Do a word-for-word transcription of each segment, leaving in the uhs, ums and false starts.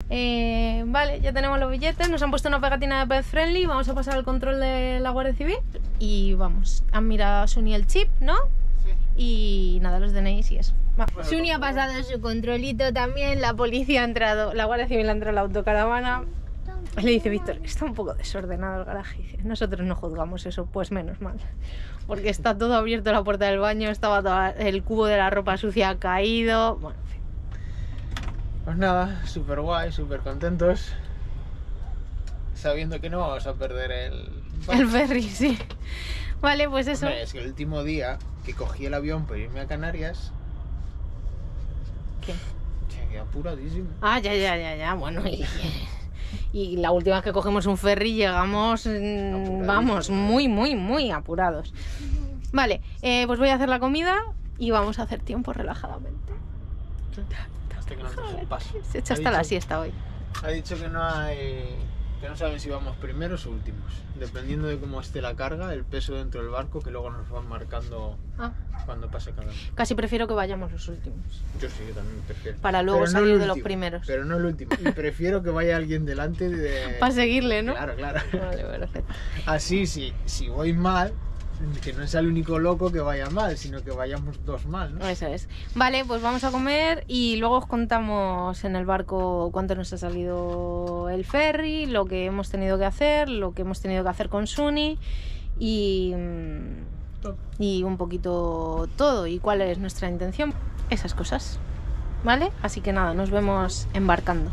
Eh, vale, ya tenemos los billetes, nos han puesto una pegatina de pet friendly, vamos a pasar al control de la Guardia Civil y vamos, han mirado a Suni el chip, ¿no? Sí. Y nada, los D N Is y eso. Va. Bueno, Suni ha pasado su controlito también, la policía ha entrado, la Guardia Civil ha entrado en la autocaravana. Le dice Víctor, está un poco desordenado el garaje. Dice, nosotros no juzgamos eso, pues menos mal. Porque está todo abierto, la puerta del baño, estaba toda, el cubo de la ropa sucia caído. Bueno, en fin. Pues nada, súper guay, súper contentos. Sabiendo que no vamos a perder el... El ferry, sí. Vale, pues eso. Hombre, es que el último día que cogí el avión para irme a Canarias... ¿Qué? Llegué apuradísimo. Ah, ya, ya, ya, ya. Bueno, y, y la última vez que cogemos un ferry llegamos, mm, vamos, muy, muy, muy apurados. Vale, eh, pues voy a hacer la comida y vamos a hacer tiempo relajadamente. Hasta que nos des un paso. Se echa Ha hasta la dicho- siesta hoy. Ha dicho que no hay... que no saben si vamos primeros o últimos. Dependiendo de cómo esté la carga, el peso dentro del barco, que luego nos van marcando Ah, cuando pase cada uno. casi prefiero que vayamos los últimos. Yo sí, yo también prefiero. Para luego Pero no salir el de los último, primeros. Pero no el último. Y prefiero que vaya alguien delante de... Para seguirle, ¿no? Claro, claro. Vale, perfecto. Así, sí, si voy mal, que no sea el único loco que vaya mal, sino que vayamos dos mal, ¿no? Eso es. Vale, pues vamos a comer y luego os contamos en el barco cuánto nos ha salido el ferry, lo que hemos tenido que hacer, lo que hemos tenido que hacer con Suni y, y un poquito todo y cuál es nuestra intención. Esas cosas. ¿Vale? Así que nada, nos vemos embarcando.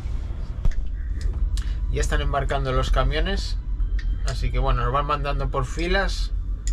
Ya están embarcando los camiones, así que bueno, nos van mandando por filas.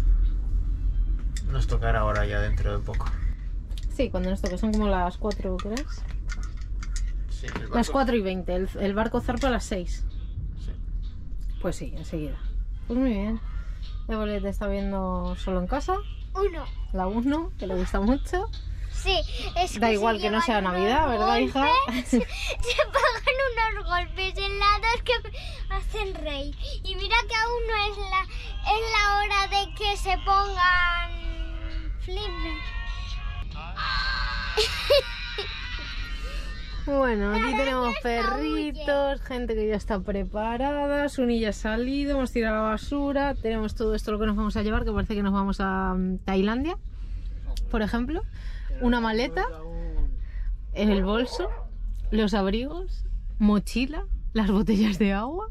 Nos tocará ahora ya dentro de poco. Sí, cuando nos toque son como las cuatro, ¿crees? Sí, el barco- Las cuatro y veinte, el, el barco zarpa a las seis. Sí. Pues sí, enseguida. Pues muy bien. Evolet está viendo Solo en Casa, Uno. la uno, que le gusta mucho. Sí, es que Da se igual que no llevan sea unos Navidad, ¿verdad, hija? golpes, Se pagan unos golpes helados que me hacen reír. Y mira que aún no es la, es la hora de que se pongan flip. Bueno, aquí La tenemos araña está perritos, gente que ya está preparada, Suni ya ha salido, hemos tirado la basura, tenemos todo esto lo que nos vamos a llevar, que parece que nos vamos a mm, Tailandia, por ejemplo, una maleta, el bolso, los abrigos, mochila, las botellas de agua.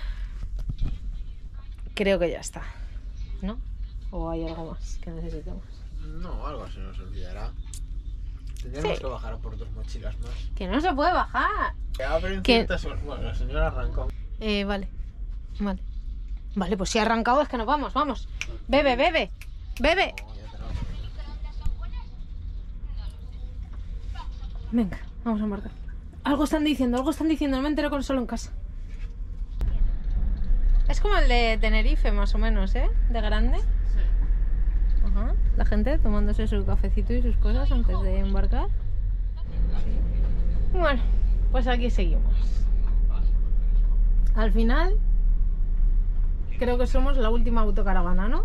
Creo que ya está, ¿no? ¿O hay algo más que necesitemos? No, algo se nos olvidará. Tendremos Sí. que bajar a por dos mochilas más. Que no se puede bajar. Que abren Que- ciertas horas. Bueno, la señora arrancó. Eh, vale, vale. Vale, pues si ha arrancado es que nos vamos, vamos. Bebe, bebe, bebe. No, ya tenemos. Venga, vamos a embarcar. Algo están diciendo, algo están diciendo, no me entero con Solo en Casa. Es como el de Tenerife, más o menos, ¿eh? De grande. Ajá. La gente tomándose su cafecito y sus cosas antes de embarcar. Sí. Bueno, pues aquí seguimos. Al final, creo que somos la última autocaravana, ¿no?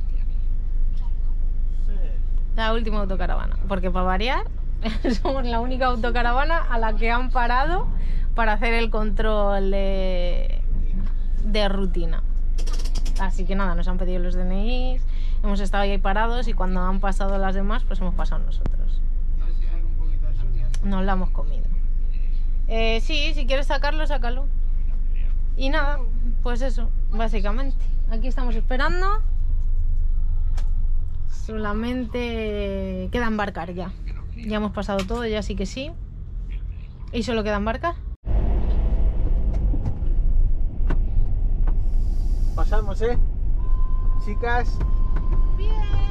La última autocaravana. Porque para variar, somos la única autocaravana a la que han parado para hacer el control de, de rutina. Así que nada, nos han pedido los D N Is, hemos estado ahí parados y cuando han pasado las demás, pues hemos pasado nosotros. Nos la hemos comido. Eh, sí, si quieres sacarlo, sácalo. Y nada, pues eso, básicamente. Aquí estamos esperando. Solamente queda embarcar ya. Ya hemos pasado todo, ya sí que sí. Y solo queda embarcar. Pasamos, ¿eh? Chicas. Bien.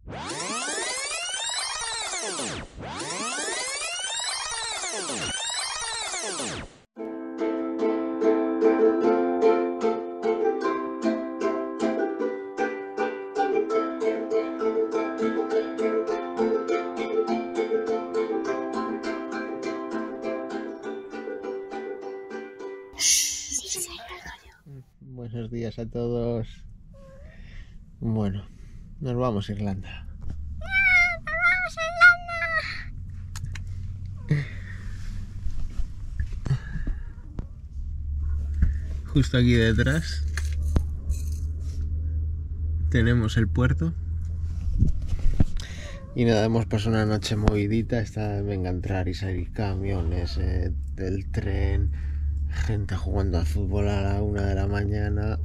Buenos días a todos. Bueno, nos vamos a Irlanda. Justo aquí detrás tenemos el puerto. Y nada, hemos pasado una noche movidita. Está, venga a entrar y salir camiones eh, del tren, gente jugando al fútbol a la una de la mañana,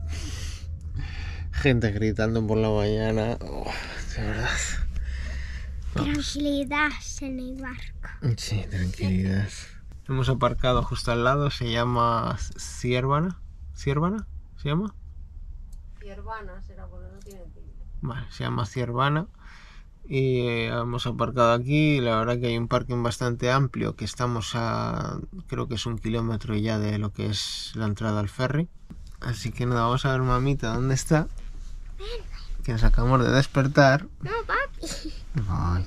gente gritando por la mañana. Oh, de verdad. Vamos. Tranquilidad en el barco. Sí, tranquilidad. Hemos aparcado justo al lado, se llama Ciervana. ¿Ciervana? ¿Se llama? Ciervana será porque no tiene tilde. Vale, se llama Ciervana. Y eh, hemos aparcado aquí. La verdad que hay un parking bastante amplio, que estamos a, creo que es un kilómetro ya de lo que es la entrada al ferry. Así que nada, vamos a ver mamita dónde está, que nos acabamos de despertar. No, papi. Ay.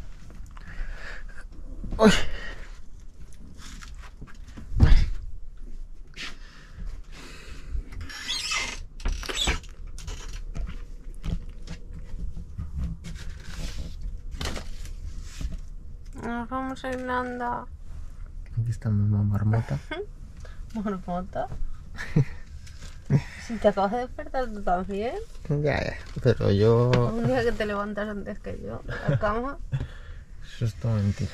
Uy. Nos vamos a Irlanda. Aquí está mamá marmota. Marmota. Si te acabas de despertar tú también. Ya, ya, pero yo... Un día que te levantas antes que yo de la cama. Eso es todo mentira.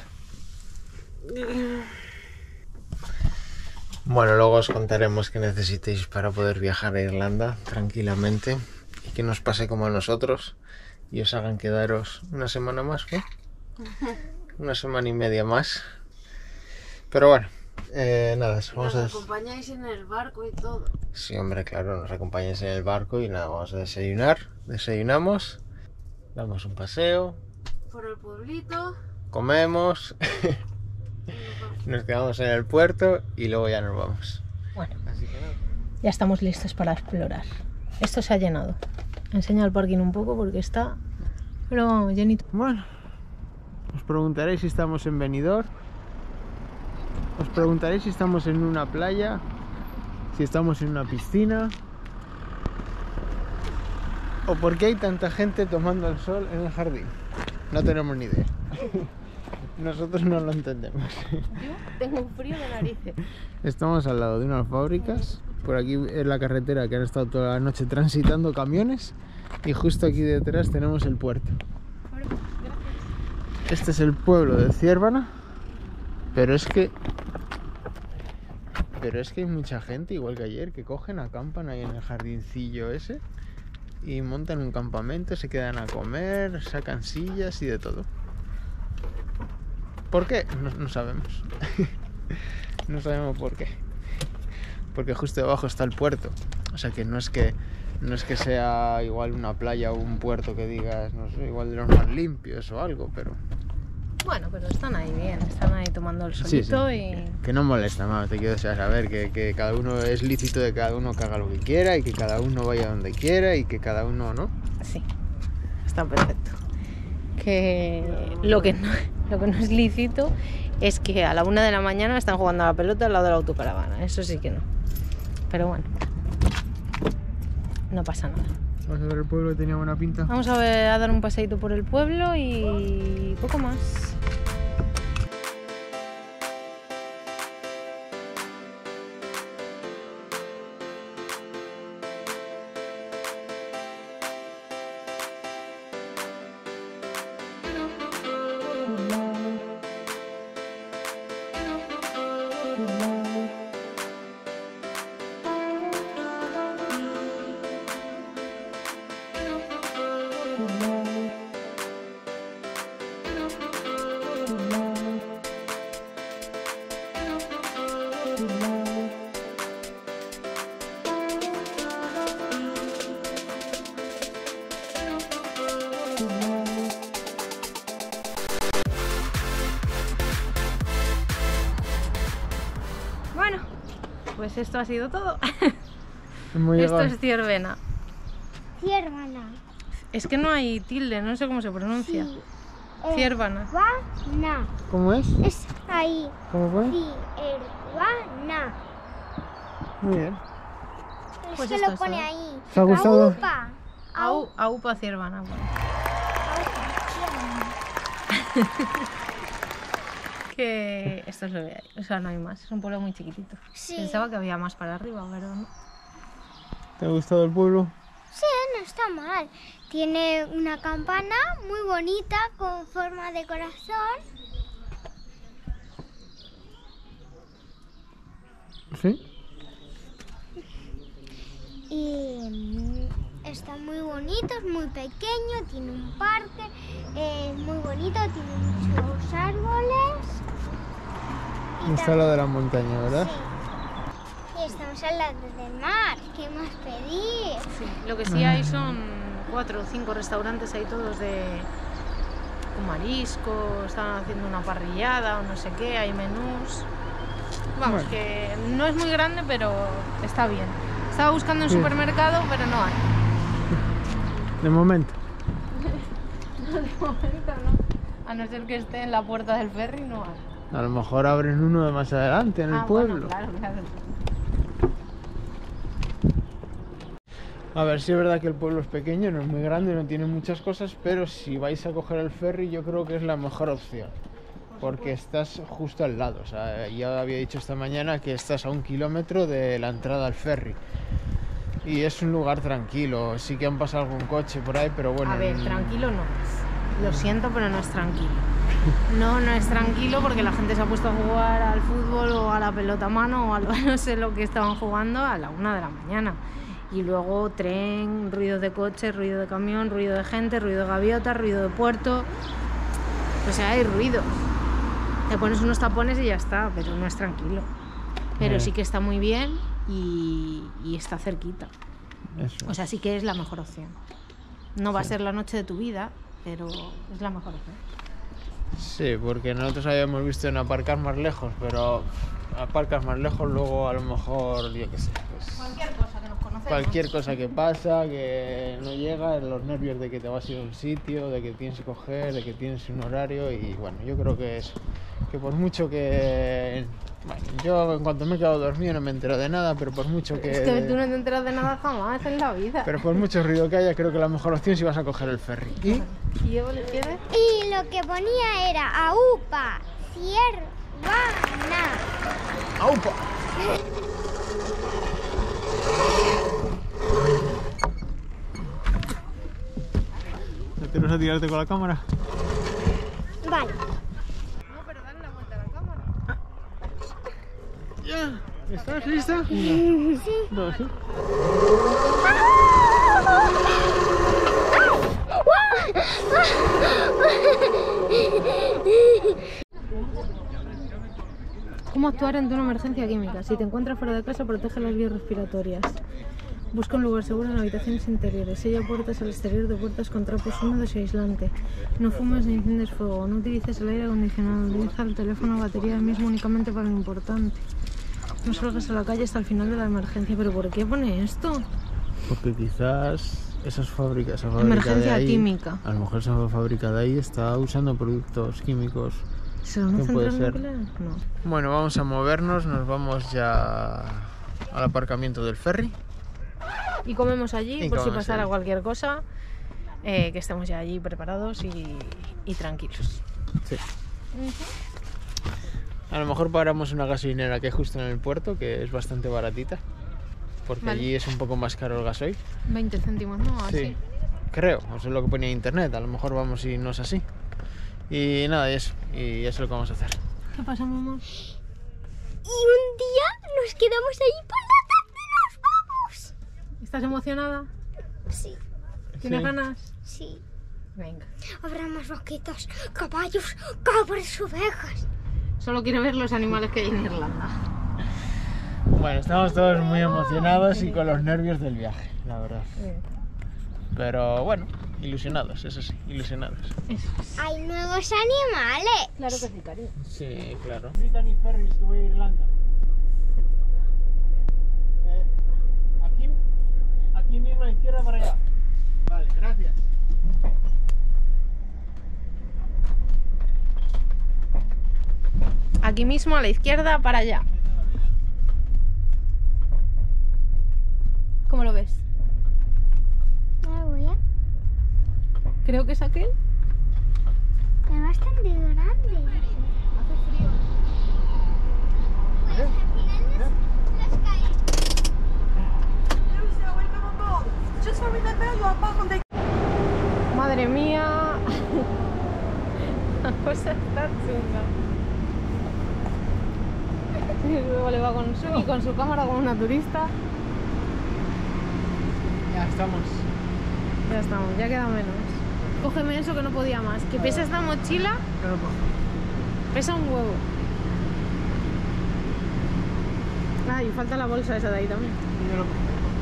Bueno, luego os contaremos qué necesitéis para poder viajar a Irlanda tranquilamente y que no os pase como a nosotros y os hagan quedaros una semana más, ¿qué? Una semana y media más. Pero bueno, eh, nada, vamos nos a... acompañáis en el barco y todo. Sí, hombre, claro, nos acompañáis en el barco y nada, vamos a desayunar. Desayunamos, damos un paseo, Por el pueblito. comemos, nos quedamos en el puerto y luego ya nos vamos. Bueno, Así que nada. ya estamos listos para explorar. Esto se ha llenado. Enseña el parking un poco porque está, pero vamos, llenito. Bueno, os preguntaréis si estamos en Benidorm. Os preguntaréis si estamos en una playa, si estamos en una piscina, o por qué hay tanta gente tomando el sol en el jardín. No tenemos ni idea. Nosotros no lo entendemos. Yo tengo un frío de narices. Estamos al lado de unas fábricas. Por aquí es la carretera que han estado toda la noche transitando camiones. Y justo aquí detrás tenemos el puerto. Este es el pueblo de Ciervana. Pero es que... Pero es que hay mucha gente, igual que ayer, que cogen, acampan ahí en el jardincillo ese. Y montan un campamento, se quedan a comer, sacan sillas y de todo. ¿Por qué? No, no sabemos. No sabemos por qué. Porque justo debajo está el puerto. O sea que no es que no es que sea igual una playa o un puerto que digas, no sé, igual de los más limpios o algo, pero... Bueno, pero están ahí bien, están ahí tomando el Sí, solito sí. y... Que no molesta, mamá, te quiero saber que, que cada uno es lícito de cada uno que haga lo que quiera y que cada uno vaya donde quiera y que cada uno, ¿no? Sí, está perfecto. Que lo que no, lo que no es lícito es que a la una de la mañana están jugando a la pelota al lado de la autocaravana. Eso sí que no. Pero bueno, no pasa nada. Vamos a ver el pueblo que tenía buena pinta. Vamos a, ver, a dar un paseíto por el pueblo y poco más. Thank you. pues esto ha sido todo. Hemos Esto llegado. es Ciervena. Ciervana. Es que no hay tilde, no sé cómo se pronuncia. Sí. Ciervana. Ciervana. ¿Cómo es? Es ahí. ¿Cómo fue? Ciervana. Muy bien. Es Pues que esto lo es pone todo. ahí. ¿Te ha gustado? Aupa. Au, aupa Ciervana. Bueno. Que esto es lo que hay. O sea, no hay más. Es un pueblo muy chiquitito. Sí. Pensaba que había más para arriba, pero no. ¿Te ha gustado el pueblo? Sí, no está mal. Tiene una campana muy bonita con forma de corazón. Sí. Y mm, está muy bonito, es muy pequeño, tiene un parque, es muy bonito, tiene muchos árboles. Y Está tam- al lado de la montaña, ¿verdad? Sí. Y estamos al lado del mar. ¿Qué más pedir? Sí, lo que sí hay son cuatro o cinco restaurantes ahí todos de con marisco, están haciendo una parrillada o no sé qué, hay menús. Vamos, Bueno. que no es muy grande, pero está bien. Estaba buscando un Sí. supermercado, pero no hay. De momento. De momento no. A no ser que esté en la puerta del ferry, no hay. A lo mejor abren uno de más adelante en el Ah, pueblo. bueno, claro, claro. A ver, sí es verdad que el pueblo es pequeño, no es muy grande, no tiene muchas cosas, pero si vais a coger el ferry yo creo que es la mejor opción. Porque estás justo al lado. O sea, ya había dicho esta mañana que estás a un kilómetro de la entrada al ferry. Y es un lugar tranquilo. Sí que han pasado algún coche por ahí, pero bueno. A ver, mm, tranquilo no es. Lo siento, pero no es tranquilo. No, no es tranquilo porque la gente se ha puesto a jugar al fútbol o a la pelota a mano o a lo- no sé lo que estaban jugando a la una de la mañana. Y luego tren, ruido de coche, ruido de camión, ruido de gente, ruido de gaviota, ruido de puerto. O sea, hay ruido. Te pones unos tapones y ya está, pero no es tranquilo. Pero Eh. sí que está muy bien y, y está cerquita. Eso. O sea, sí que es la mejor opción. No va a ser la noche de tu vida, pero es la mejor opción. Sí, porque nosotros habíamos visto en aparcar más lejos, pero aparcas más lejos, luego a lo mejor, yo qué sé, pues, Cualquier cosa que nos conocemos. cualquier cosa que pasa, que no llega, los nervios de que te vas a ir a un sitio, de que tienes que coger, de que tienes un horario y bueno, yo creo que es que por mucho que... Bueno, yo en cuanto me he quedado dormido no me entero de nada, pero por mucho que... Es que tú no te enteras de nada jamás en la vida. Pero por mucho ruido que haya, creo que la mejor opción es si vas a coger el ferry. ¿Y? ¿Y Evo le quiere? Y lo que ponía era Aupa, Ciervana. ¡Aupa! ¿No te vas a tirarte con la cámara? Vale. No, pero dale la vuelta a la cámara. Ya. ¿Estás lista? Sí. Dos, ¿sí? ¿Cómo actuar ante una emergencia química? Si te encuentras fuera de casa, protege las vías respiratorias. Busca un lugar seguro en habitaciones interiores. Sella puertas al exterior de puertas con trapos húmedos y aislante. No fumes ni incendies fuego. No utilices el aire acondicionado. Utiliza el teléfono o batería del mismo únicamente para lo importante. No salgas a la calle hasta el final de la emergencia. ¿Pero por qué pone esto? Porque quizás esas fábricas, esa fábrica Emergencia de ahí, química. a lo mejor esa fábrica de ahí está usando productos químicos. ¿Será una ¿Qué puede central ser? nuclear? No. Bueno, vamos a movernos, nos vamos ya al aparcamiento del ferry. Y comemos allí, Y por si comemos pasara allí. cualquier cosa, eh, que estemos ya allí preparados y, y tranquilos. Sí. A lo mejor paramos en una gasolinera que hay justo en el puerto, que es bastante baratita. Porque Vale. allí es un poco más caro el gasoil. veinte céntimos, ¿no? Así. Sí, creo, eso es lo que ponía en internet. A lo mejor vamos y no es así. Y nada, y eso. Y eso es lo que vamos a hacer. ¿Qué pasa, mamá? Y un día nos quedamos ahí por la tarde y nos vamos. ¿Estás emocionada? Sí, ¿Tienes Sí. ganas? sí. Venga. Habrá más vaquitas, caballos, cabras, ovejas. Solo quiero ver los animales que hay en Irlanda. Bueno, estamos todos muy emocionados y con los nervios del viaje, la verdad. Pero bueno, ilusionados, eso sí, ilusionados. Eso es. Hay nuevos animales. Claro que sí, cariño. Sí, claro. Brittany Ferries, que voy a Irlanda. aquí mismo a la izquierda para allá. Vale, gracias. Aquí mismo a la izquierda para allá. ¿Cómo lo ves? Ah, voy a... Creo que es aquel. Es bastante grande. Hace frío. Pues al final nos, nos cae. Madre mía. La cosa está chunga. Y luego le va con su, y con su cámara como una turista. Ya estamos. Ya estamos, ya queda menos. Cógeme eso que no podía más. Que pesa esta mochila, Te lo cojo. pesa un huevo. Ah, y falta la bolsa esa de ahí también. Yo lo cojo.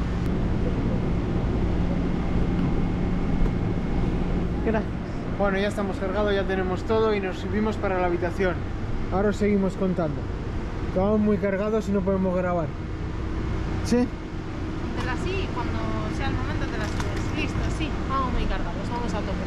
Gracias. Bueno, ya estamos cargados, ya tenemos todo y nos subimos para la habitación. Ahora os seguimos contando. Estamos muy cargados y no podemos grabar. ¿Sí? Póntela así y cuando sea el momento te la subes. Listo, sí, vamos muy cargados, vamos a tope.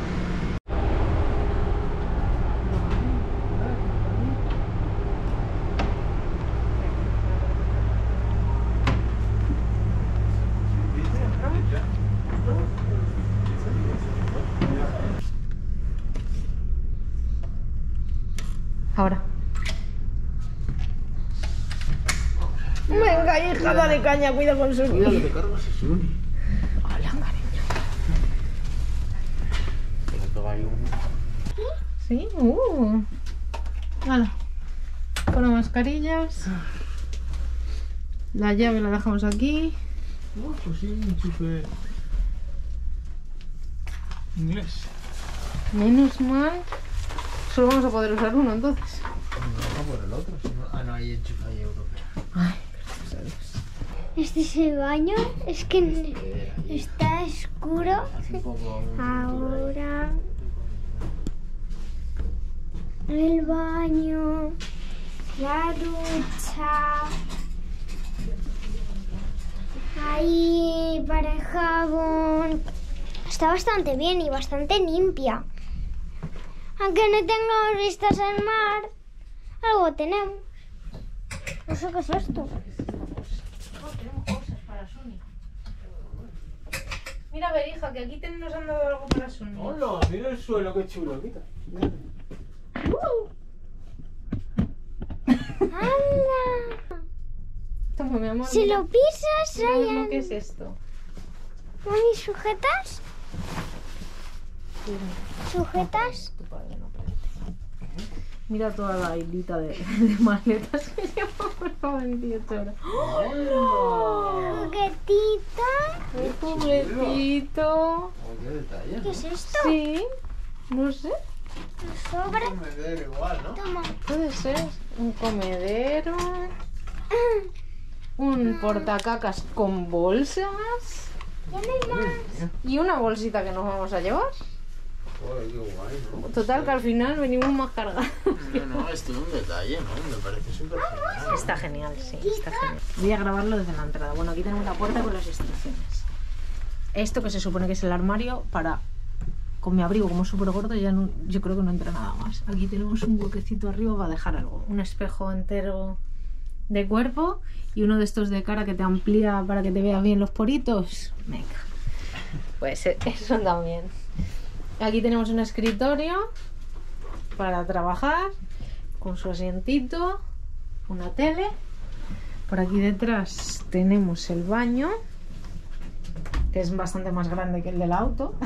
Ahora. Venga, hija, dale caña, cuida con su... Cuidado que te cargas ese uni. Hola, cariño. ¿Sí? Uh. Hala. Con mascarillas. La llave la dejamos aquí. Oh, pues sí, un chupe inglés. Menos mal. Solo vamos a poder usar uno entonces. No, por el otro. Si no... Ah, no, hay enchufe ahí europeo. Ay, gracias a Dios. Este es el baño. Es que está oscuro. Hace un poco... Ahora el baño, la ducha, ahí para el jabón. Está bastante bien y bastante limpia. Aunque no tengamos vistas al mar, algo tenemos. No sé qué es esto. Tenemos cosas para Suni. Mira, a ver, hija, que aquí te- nos han dado algo para Suni. Hola, mira el suelo, qué chulo. Quita. ¡Hala! Toma, mi amor. Si mira. lo pisas, Mira Ryan. lo que es esto. Mami, ¿sujetas? ¿Sujetas? Tu padre no apriete. Mira toda la hilita de, de maletas que llevamos para veintiocho horas. ¿Juguetita? ¡Un juguetito! Oh, qué detalle. ¿Qué es esto? Sí, no sé. ¿Un sobre? Me da igual, ¿no? Toma. Puede ser un comedero, un portacacas con bolsas Ya no hay más. y una bolsita que nos vamos a llevar. Joder, qué guay, ¿no? Total, que al final venimos más cargados. No, no, esto es un detalle, ¿no? Me parece súper genial. Está genial, sí, está genial. Voy a grabarlo desde la entrada. Bueno, aquí tenemos la puerta con las instrucciones. Esto que se supone que es el armario para... Con mi abrigo como súper gordo ya no, yo creo que no entra nada más. Aquí tenemos un huequecito arriba para dejar algo. Un espejo entero de cuerpo y uno de estos de cara que te amplía para que te veas bien los poritos. Venga, pues eso también. Aquí tenemos un escritorio para trabajar con su asientito, una tele. Por aquí detrás tenemos el baño, que es bastante más grande que el del auto.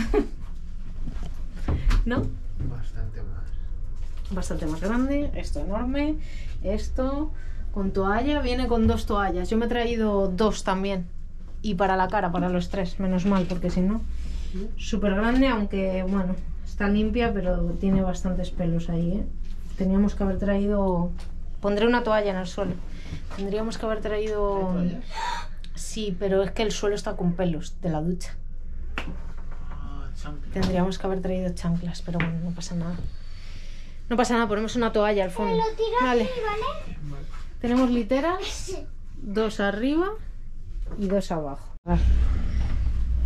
¿No? Bastante más. Bastante más grande, esto enorme, esto con toalla, viene con dos toallas. Yo me he traído dos también. Y para la cara, para los tres, menos mal, porque si no, súper grande, aunque bueno, está limpia, pero tiene bastantes pelos ahí, ¿eh? Teníamos que haber traído... Pondré una toalla en el suelo. Tendríamos que haber traído... ¿Toallas? Sí, pero es que el suelo está con pelos de la ducha. Ah, chanclas. Tendríamos que haber traído chanclas, pero bueno, no pasa nada. No pasa nada, ponemos una toalla al fondo. Lo tiro Vale. aquí, ¿vale? Vale. Tenemos literas, dos arriba y dos abajo.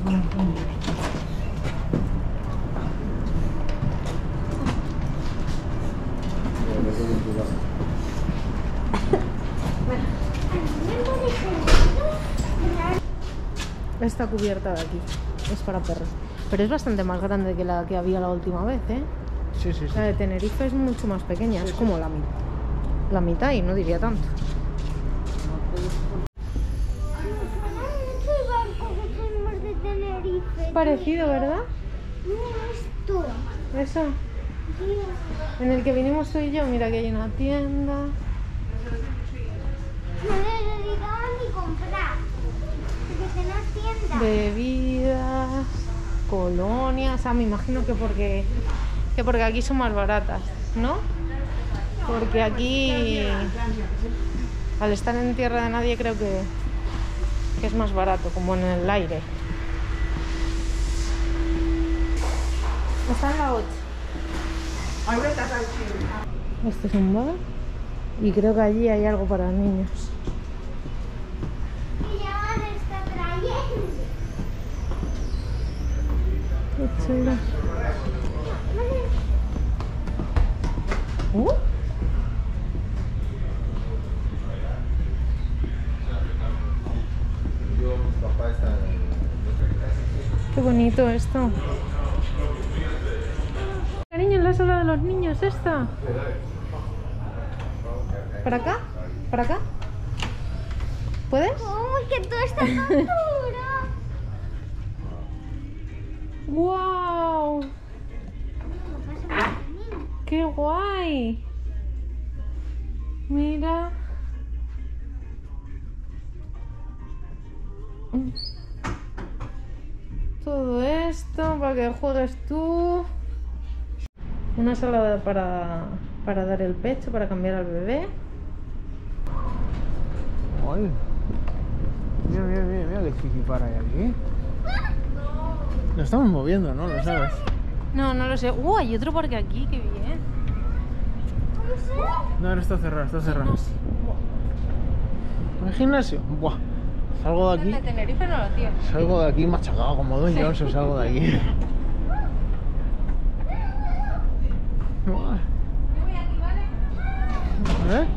Esta cubierta de aquí es para perros, pero es bastante más grande que la que había la última vez, ¿eh? Sí, sí, sí. La de Tenerife es mucho más pequeña, es como la mitad. La mitad y no diría tanto. Parecido, ¿verdad? No, esto. Eso. En el que vinimos tú y yo, mira que hay una tienda. No necesitaba ni comprar. Porque tenés tienda. Bebidas, colonias. Ah, me imagino que porque, que porque aquí son más baratas, ¿no? Porque aquí, al estar en tierra de nadie, creo que, que es más barato, como en el aire. Está en la ocho. Este es un bar y creo que allí hay algo para niños. Y ya van está trayendo. Qué chulo. Uh. Qué bonito esto. Cariño, en la sala de los niños esta. ¿Para acá? ¿Para acá? ¿Puedes? ¡Uy, que todo está tan duro! ¡Wow! ¡Qué guay! Mira. Todo esto para que juegues tú. Una sala para, para dar el pecho, para cambiar al bebé. Ay. Mira, mira, mira, mira qué chiquipara hay aquí. Lo estamos moviendo, ¿no? Lo sabes. No, no lo sé. ¡Uh! Hay otro parque aquí, qué bien. No, ahora está cerrado, está cerrado. No sé. ¿Un gimnasio? Buah. Salgo de El de aquí. Tenerife no lo tiene. Salgo de aquí machacado como Don Johnson, salgo de aquí. Buah. ¿Eh?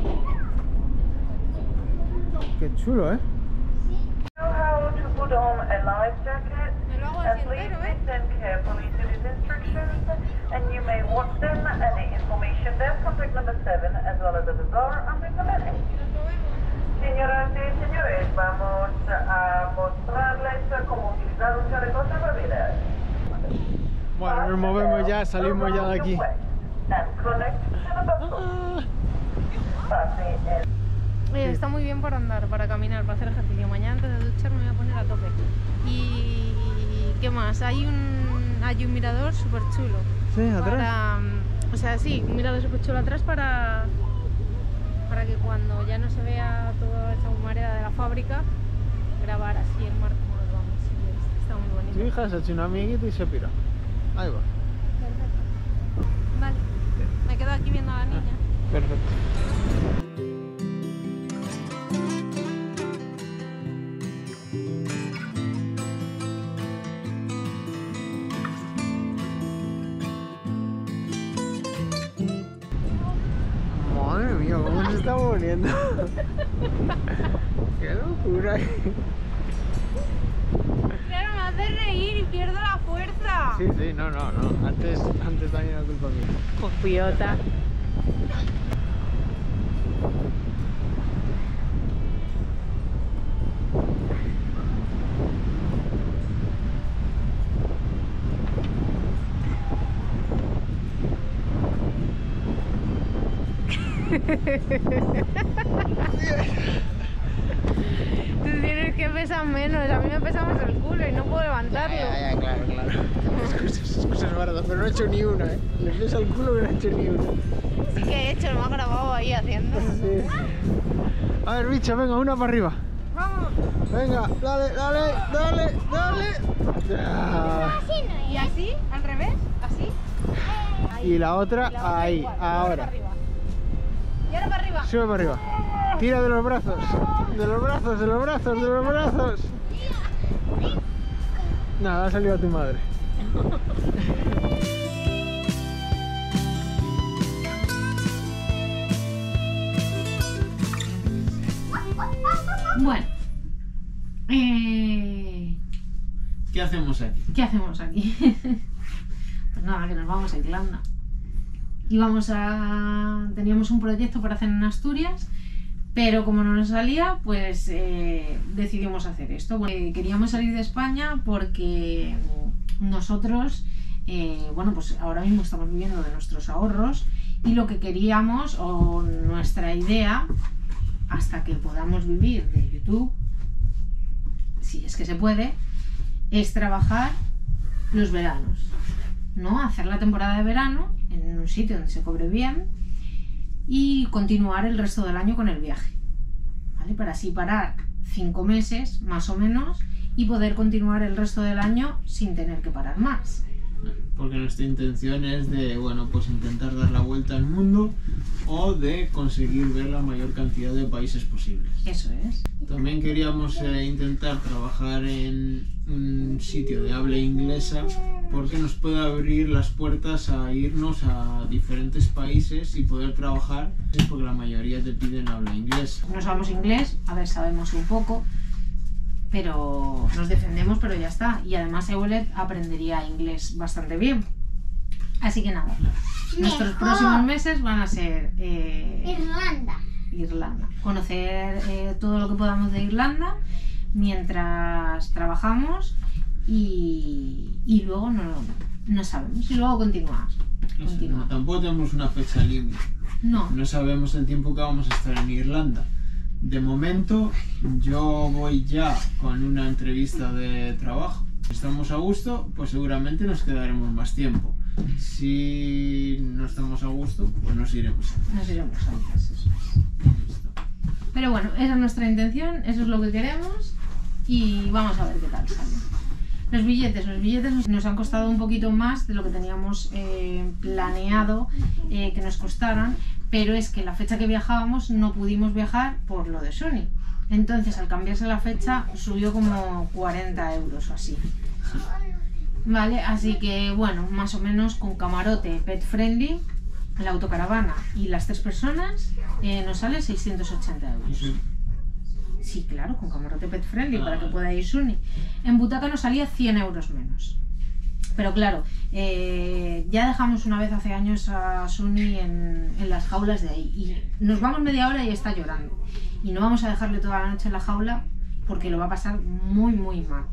Qué chulo, ¿eh? Know how to put on a life jacket, Me lo hago and así please entero, ¿eh? listen carefully to these instructions, and you may watch them and the information there, contact number seven, as well as at the door under the menu. Señoras y señores, vamos a mostrarles cómo utilizar un chaleco salvavidas. Bueno, nos movemos ya, salimos ya de aquí. And connect to the bus. Ah. Pase el Oye, está muy bien para andar, para caminar, para hacer ejercicio. Mañana antes de duchar me voy a poner a tope. Y ¿qué más? Hay un, hay un mirador súper chulo. Sí, atrás. Para, o sea, sí, un mirador súper chulo atrás para, para que cuando ya no se vea toda esa humareda de la fábrica, grabar así el mar como nos vamos. Sí, está muy bonito. Tu hija se ha hecho un amiguito y se pira. Ahí va. Perfecto. Vale, me quedo aquí viendo a la niña. Perfecto. Madre mía, cómo se está poniendo. Qué locura. Claro, me hace reír y pierdo la fuerza. Sí, sí, no, no, no. Antes, antes también era culpa mía. Copiota. Tú tienes que pesar menos, a mí me pesa más el culo y no puedo levantarlo. Ya, ya, claro, claro. Excusas, excusas baratas, pero no he hecho ni una, ¿eh? Le pesa el culo que no he hecho ni una. Sí que he hecho, lo me ha grabado ahí haciendo. Sí. A ver, bicho, venga, una para arriba. Vamos. Venga, dale, dale, dale, dale. Ya. Así no es. ¿Y así? ¿Al revés? ¿Así? Y la otra, Y la otra ahí, igual, y ahora ahora. para arriba. Y ahora para arriba. Sube para arriba. Tira de los brazos. De los brazos, de los brazos, de los brazos. Nada, ha salido a tu madre. Bueno, eh... ¿qué hacemos aquí? ¿qué hacemos aquí? Pues nada, que nos vamos a Irlanda. Íbamos a... teníamos un proyecto para hacer en Asturias, pero como no nos salía, pues eh, decidimos hacer esto. Bueno, eh, queríamos salir de España porque nosotros, eh, bueno, pues ahora mismo estamos viviendo de nuestros ahorros y lo que queríamos, o nuestra idea, hasta que podamos vivir de YouTube, si es que se puede, es trabajar los veranos, ¿no? Hacer la temporada de verano en un sitio donde se cobre bien y continuar el resto del año con el viaje, ¿vale? Para así parar cinco meses más o menos y poder continuar el resto del año sin tener que parar más. Porque nuestra intención es de, bueno, pues intentar dar la vuelta al mundo o de conseguir ver la mayor cantidad de países posibles. Eso es. También queríamos eh, intentar trabajar en un sitio de habla inglesa porque nos puede abrir las puertas a irnos a diferentes países y poder trabajar, porque la mayoría te piden habla inglesa. No sabemos inglés, a ver, sabemos un poco, pero nos defendemos, pero ya está. Y además Ewolet aprendería inglés bastante bien. Así que nada, nuestros Mejor. próximos meses van a ser eh, Irlanda. Irlanda. Conocer eh, todo lo que podamos de Irlanda mientras trabajamos y, y luego no, no sabemos. Y luego continuar. Eso, continuar. no, tampoco tenemos una fecha límite. No. No sabemos el tiempo que vamos a estar en Irlanda. De momento, yo voy ya con una entrevista de trabajo. Si estamos a gusto, pues seguramente nos quedaremos más tiempo. Si no estamos a gusto, pues nos iremos. Nos iremos antes, eso es. Pero bueno, esa es nuestra intención, eso es lo que queremos y vamos a ver qué tal sale. Los billetes, los billetes nos han costado un poquito más de lo que teníamos eh, planeado eh, que nos costaran, pero es que la fecha que viajábamos no pudimos viajar por lo de Sony. Entonces, al cambiarse la fecha, subió como cuarenta euros o así. Vale, así que bueno, más o menos con camarote pet friendly, la autocaravana y las tres personas eh, nos sale seiscientos ochenta euros. Sí. Sí, claro, con camarote pet friendly para que pueda ir Suni. En butaca nos salía cien euros menos. Pero claro, eh, ya dejamos una vez hace años a Suni en, en las jaulas de ahí y nos vamos media hora y está llorando. Y no vamos a dejarle toda la noche en la jaula porque lo va a pasar muy muy mal.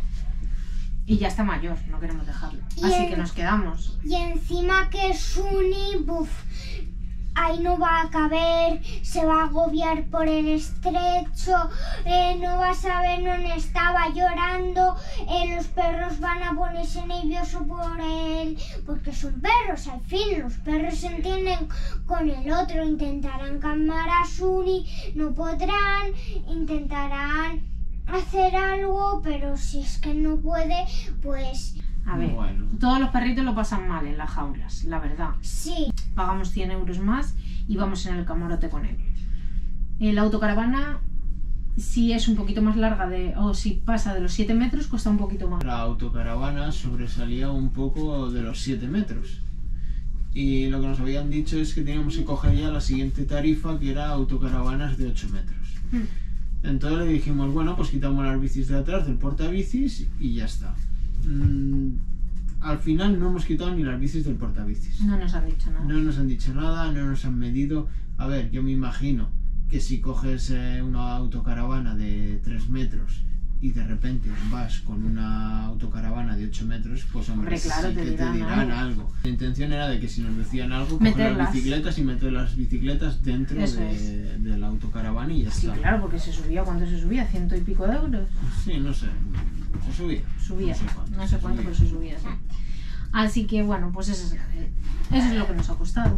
Y ya está mayor, no queremos dejarlo. Y Así en- que nos quedamos. Y encima que Suni, buf, ahí no va a caber, se va a agobiar por el estrecho, eh, no va a saber dónde estaba llorando, eh, los perros van a ponerse nerviosos por él, porque son perros, al fin, los perros se entienden con el otro, intentarán calmar a Suni, no podrán, intentarán hacer algo, pero si es que no puede, pues A ver, Bueno. todos los perritos lo pasan mal en las jaulas, la verdad. sí. Pagamos cien euros más y vamos en el camarote con él. Eh, La autocaravana, si es un poquito más larga de, o si pasa de los siete metros, cuesta un poquito más. La autocaravana sobresalía un poco de los siete metros. Y lo que nos habían dicho es que teníamos que coger ya la siguiente tarifa, que era autocaravanas de ocho metros. Hmm. Entonces le dijimos, bueno, pues quitamos las bicis de atrás del portabicis y ya está. Mm, al final no hemos quitado ni las bicis del portabicis. No nos han dicho nada. No nos han dicho nada, no nos han medido. A ver, yo me imagino que si coges eh, una autocaravana de tres metros y de repente vas con una autocaravana de ocho metros, pues hombre, Hombre, claro, sí te que dirán te dirán algo. algo. La intención era de que si nos decían algo, coger Meterlas. las bicicletas y meter las bicicletas dentro Eso de, de la autocaravana y ya Sí, está. claro, porque se subía, ¿cuánto se subía? Ciento y pico de euros. Sí, no sé, se subía. Subía, No sé cuánto. no sé cuánto, pero se subía, sí. Así que bueno, pues eso es, eh, eso es lo que nos ha costado.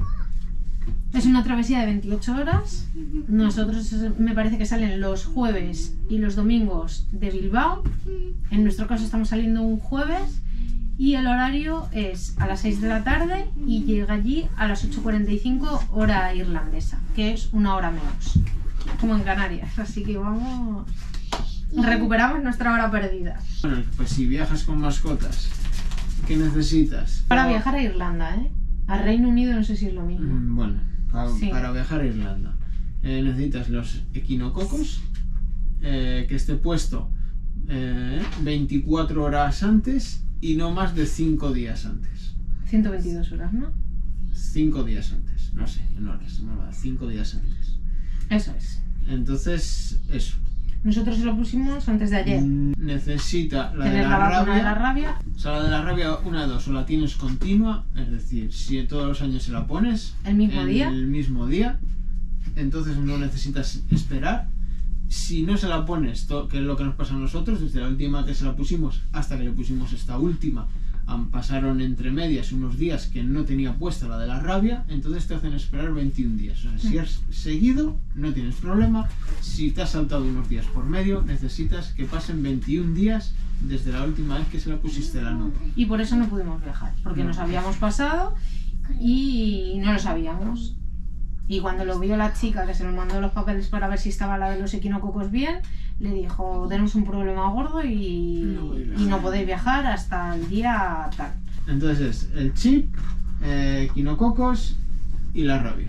Es una travesía de veintiocho horas. Nosotros eh, me parece que salen los jueves y los domingos de Bilbao. En nuestro caso estamos saliendo un jueves y el horario es a las seis de la tarde y llega allí a las ocho cuarenta y cinco hora irlandesa, que es una hora menos, como en Canarias. Así que vamos... recuperamos nuestra hora perdida. Bueno, pues si viajas con mascotas, ¿qué necesitas? Para viajar a Irlanda, ¿eh? A Reino Unido no sé si es lo mismo. Mm, Bueno, pa- Sí. para viajar a Irlanda eh, necesitas los equinococos, eh, que esté puesto eh, veinticuatro horas antes y no más de cinco días antes. ciento veintidós horas, ¿no? cinco días antes, no sé, en horas, no va, cinco días antes. Eso es. Entonces, eso. Nosotros se lo pusimos antes de ayer. Mm, Necesita la de Tener la, la vacuna rabia. de la rabia. O sea, la de la rabia, una de dos, o la tienes continua, es decir, si todos los años se la pones ¿El mismo día? el mismo día, entonces no necesitas esperar. Si no se la pones, to- que es lo que nos pasa a nosotros, desde la última que se la pusimos hasta que le pusimos esta última, am- pasaron entre medias unos días que no tenía puesta la de la rabia, entonces te hacen esperar veintiún días. O sea, si has seguido, no tienes problema. Si te has saltado unos días por medio, necesitas que pasen veintiún días desde la última vez que se la pusiste la nota. Y por eso no pudimos viajar. Porque No. nos habíamos pasado y no lo sabíamos. Y cuando lo vio la chica que se nos mandó los papeles para ver si estaba la de los equinococos bien, le dijo, tenemos un problema gordo y No voy a viajar. y no podéis viajar hasta el día tal. Entonces, el chip, eh, equinococos y la rabia.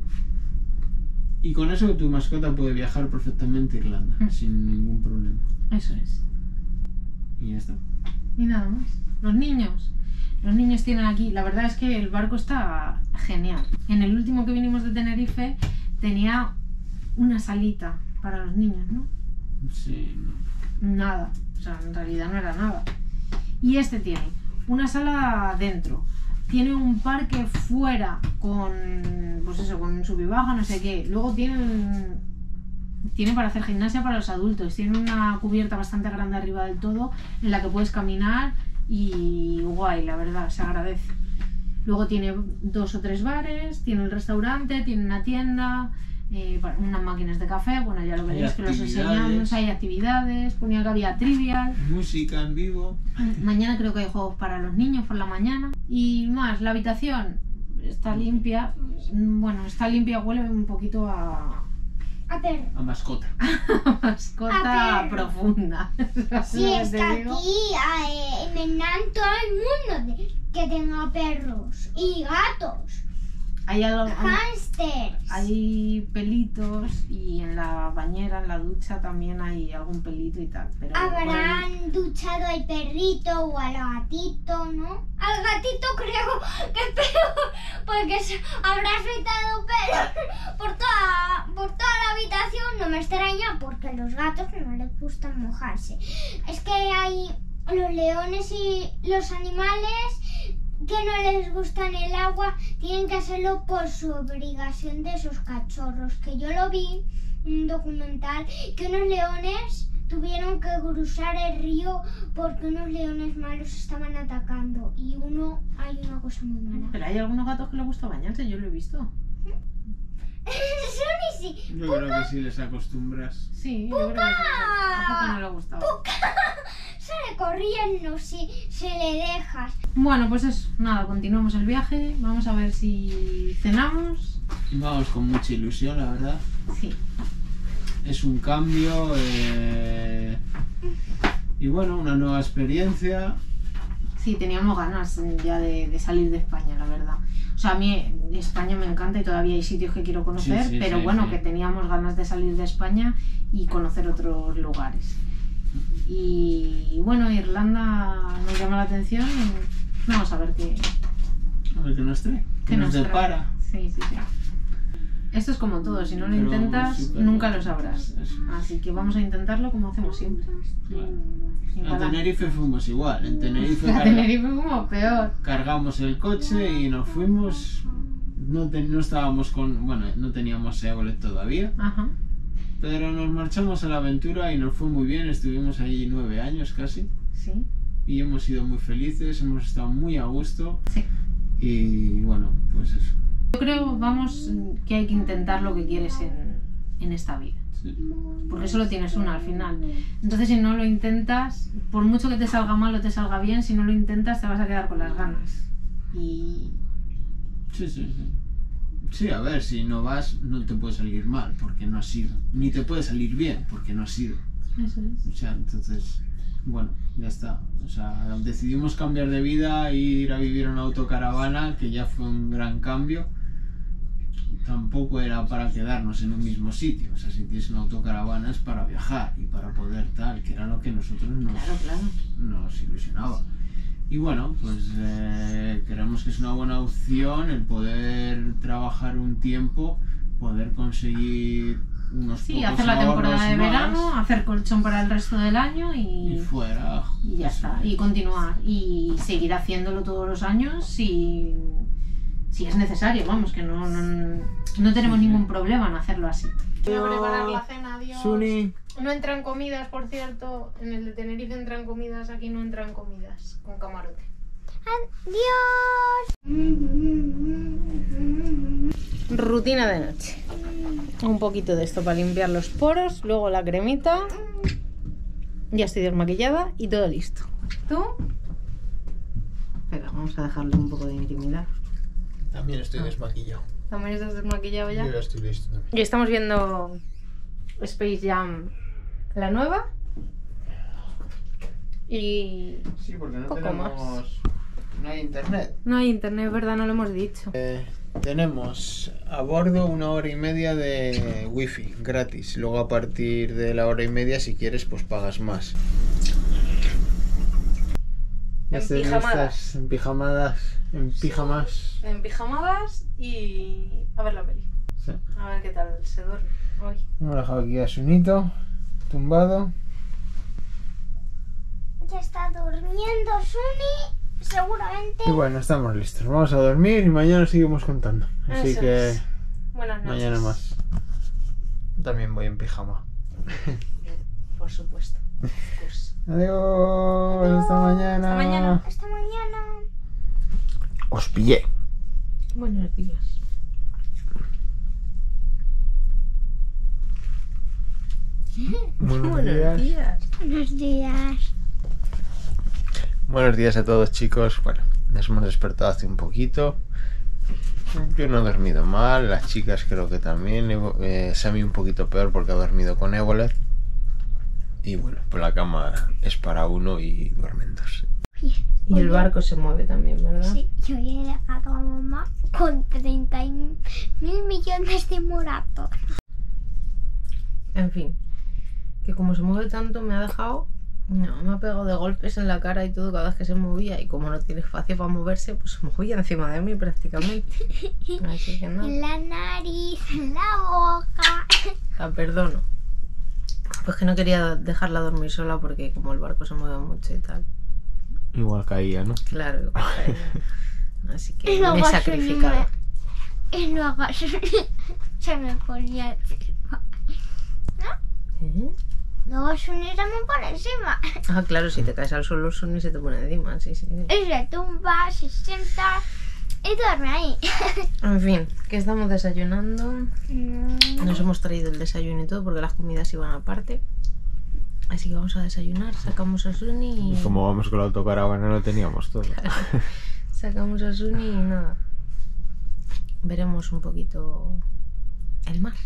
Y con eso tu mascota puede viajar perfectamente a Irlanda, Mm. sin ningún problema. Eso es. Y ya está. Y nada más. Los niños. Los niños tienen aquí. La verdad es que el barco está genial. En el último que vinimos de Tenerife tenía una salita para los niños, ¿no? Sí, no. Nada. O sea, en realidad no era nada. Y este tiene una sala dentro. Tiene un parque fuera con, pues eso, con un sub y baja, no sé qué. Luego tiene, tiene para hacer gimnasia para los adultos. Tiene una cubierta bastante grande arriba del todo en la que puedes caminar y guay, la verdad, se agradece. Luego tiene dos o tres bares, tiene el restaurante, tiene una tienda, eh, bueno, unas máquinas de café, bueno, ya lo Hay veréis que los actividades. enseñamos, hay actividades, ponía que había trivial. Música en vivo. Mañana creo que hay juegos para los niños por la mañana. Y más, la habitación está limpia. Mm, Bueno, está limpia, huele un poquito a A ver, A mascota. mascota A perro. profunda. si ¿Sabes es lo que te digo? aquí eh, me dan todo el mundo de- que tenga perros y gatos, Hay, algo, hay, hámsters. hay pelitos y en la bañera, en la ducha también hay algún pelito y tal. Pero por el- Habrán duchado al perrito o al gatito, ¿no? Al gatito creo que es peor, porque se habrá soltado pelos por toda, por toda la habitación. No me extraña porque a los gatos no les gusta mojarse. Es que hay los leones y los animales que no les gustan el agua, tienen que hacerlo por su obligación de sus cachorros. Que yo lo vi en un documental, que unos leones tuvieron que cruzar el río porque unos leones malos estaban atacando. Y uno, hay una cosa muy mala. Pero hay algunos gatos que les gusta bañarse, yo lo he visto. Sony sí. Yo creo que si les acostumbras. Sí, yo creo que sí. A Puka no le gustaba. Sale corriendo si se le dejas. Bueno, pues eso, nada, continuamos el viaje. Vamos a ver si cenamos. Vamos con mucha ilusión, la verdad. Sí. Es un cambio. eh, Y bueno, una nueva experiencia. Sí, teníamos ganas ya de, de salir de España, la verdad. O sea, a mí España me encanta y todavía hay sitios que quiero conocer, Sí, sí, pero sí, bueno, sí. que teníamos ganas de salir de España y conocer otros lugares. Y bueno, Irlanda nos llama la atención y vamos a ver qué, A ver qué nos trae. qué Que nos trae. depara. Sí, sí, sí. Esto es como todo, si no lo Pero intentas, súper nunca bien. lo sabrás. Eso. Así que vamos a intentarlo como hacemos siempre. Claro. Y En para- Tenerife fuimos igual. En Tenerife A carga- Tenerife como peor. cargamos el coche y nos fuimos. No, te- no estábamos con. Bueno, no teníamos Egolet todavía. Ajá. Pero nos marchamos a la aventura y nos fue muy bien. Estuvimos ahí nueve años casi. Sí. Y hemos sido muy felices. Hemos estado muy a gusto. Sí. Y bueno, pues eso. Yo creo, vamos, que hay que intentar lo que quieres en, en esta vida. Sí. Porque solo tienes una al final. Entonces, si no lo intentas, por mucho que te salga mal o te salga bien, si no lo intentas te vas a quedar con las ganas. Y Sí, sí, sí. Sí, a ver, si no vas, no te puede salir mal, porque no has ido. Ni te puede salir bien, porque no has ido. Eso es. O sea, entonces, bueno, ya está. O sea, decidimos cambiar de vida e ir a vivir en una autocaravana, que ya fue un gran cambio. Tampoco era para quedarnos en un mismo sitio. O sea, si tienes una autocaravana es para viajar y para poder tal, que era lo que nosotros nos, Claro, claro. nos ilusionaba. Y bueno, pues eh, creemos que es una buena opción el poder trabajar un tiempo, poder conseguir unos Sí, pocos hacer la temporada ahorros de más verano, hacer colchón para el resto del año y y, fuera. y ya está. Y continuar. Y seguir haciéndolo todos los años si, si es necesario. Vamos, que no, no, no tenemos Sí, sí. ningún problema en hacerlo así. Voy a preparar la cena, adiós. Suni. No entran comidas, por cierto. En el de Tenerife entran comidas, aquí no entran comidas con camarote. Adiós. Rutina de noche. Un poquito de esto para limpiar los poros, luego la cremita. Ya estoy desmaquillada y todo listo. ¿Tú? Espera, vamos a dejarle un poco de intimidad. También estoy desmaquillado. ¿También estás desmaquillado ya? Yo ya estoy listo también. Y estamos viendo Space Jam, la nueva. Y Sí, porque no Poco tenemos... más. No hay internet. no hay internet, ¿verdad? No lo hemos dicho. Eh, tenemos a bordo una hora y media de wifi gratis. Luego a partir de la hora y media, si quieres, pues pagas más. En Estas pijamadas. listas, En pijamadas. En pijamas. En pijamadas y a ver la peli. Sí. A ver qué tal se duerme hoy. Hemos dejado aquí a Sunito, tumbado. Ya está durmiendo Suni, seguramente. Y bueno, estamos listos. Vamos a dormir y mañana seguimos contando. Así Eso que es. Buenas noches. mañana más. También voy en pijama. Por supuesto. Pues, Adiós, hasta mañana. Hasta mañana. Hasta mañana. Os pillé. buenos días. Buenos, Buenos días. días. Buenos días. Buenos días a todos, chicos. Bueno, nos hemos despertado hace un poquito. Yo no he dormido mal, las chicas creo que también. Eh, Sammy un poquito peor porque ha dormido con ébola. Y bueno, pues la cama es para uno y duermen dos. Y el barco se mueve también, ¿verdad? Sí, yo he dejado a mamá con treinta mil millones de moratos. En fin, que como se mueve tanto me ha dejado, no, me ha pegado de golpes en la cara y todo cada vez que se movía, y como no tiene espacio para moverse, pues se movía encima de mí prácticamente. Así que no, En la nariz, en la boca. la perdono. Pues que no quería dejarla dormir sola porque como el barco se mueve mucho y tal. Igual caía, ¿no? Claro, igual caía. Así que luego me he se sacrificado. me- Y luego se, se me ponía encima. ¿Eh? Luego Suni se me pone encima. Ah, claro, si te caes al suelo, Suni se te pone encima, sí, sí. sí. Y se tumba, se sienta y duerme ahí. En fin, que estamos desayunando. Nos hemos traído el desayuno y todo porque las comidas iban aparte. Así que vamos a desayunar, sacamos a Suni y... Como vamos con la autocaravana lo teníamos todo. Sacamos a Suni y nada. Veremos un poquito el mar.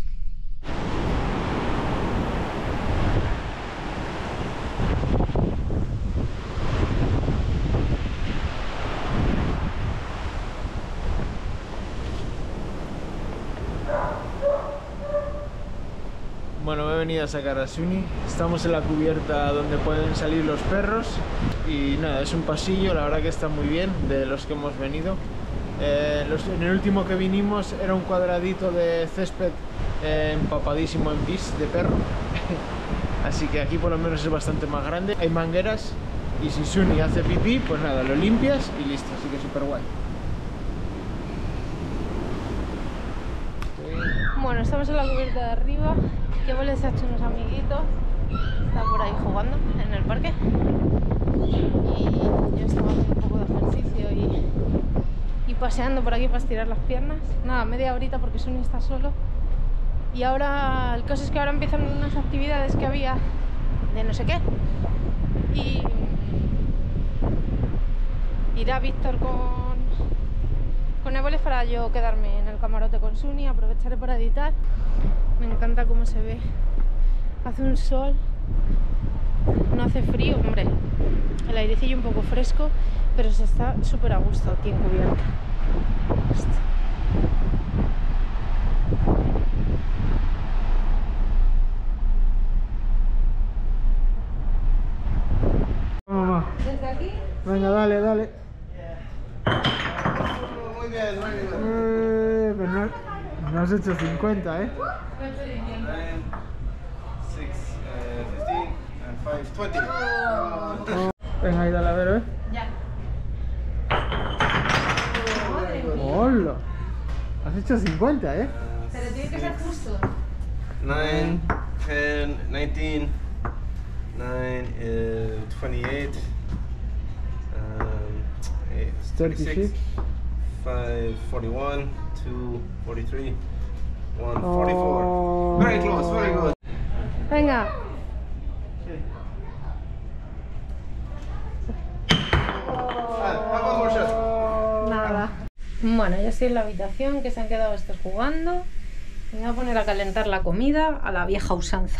Bueno, me he venido a sacar a Suni. Estamos en la cubierta donde pueden salir los perros. Y nada, es un pasillo, la verdad que está muy bien, de los que hemos venido. Eh, los- en el último que vinimos era un cuadradito de césped eh, empapadísimo en pis de perro. Así que aquí por lo menos es bastante más grande. Hay mangueras y si Suni hace pipí, pues nada, lo limpias y listo. Así que súper guay. Bueno, estamos en la cubierta de arriba. Que les ha hecho unos amiguitos. Está por ahí jugando en el parque. Y yo estaba haciendo un poco de ejercicio y, y paseando por aquí para estirar las piernas. Nada, media horita porque Suni está solo. Y ahora, el caso es que ahora empiezan unas actividades que había de no sé qué. Y irá Víctor con, con Éboles para yo quedarme en el camarote con Suni. Aprovecharé para editar. Me encanta cómo se ve. Hace un sol No hace frío, hombre. El airecillo un poco fresco, pero se está súper a gusto aquí en cubierta. Mamá. Desde aquí. Venga, dale, dale. Muy bien, muy bien. Eh, pero no, no has hecho cincuenta, ¿eh? Venga, ahí dale a ver, ¿eh? Ya. ¡Hola! Has hecho cincuenta, ¿eh? Pero tiene que ser justo. nine, ten, nineteen, nine, uh, twenty-eight, um, eight, thirty-six. five, forty-one, two, forty-three, one, Oh. forty-four. Very close, very good. Venga. Ah, have one more shot. Nada. Bueno, ya estoy en la habitación, que se han quedado estos jugando. Me voy a poner a calentar la comida a la vieja usanza.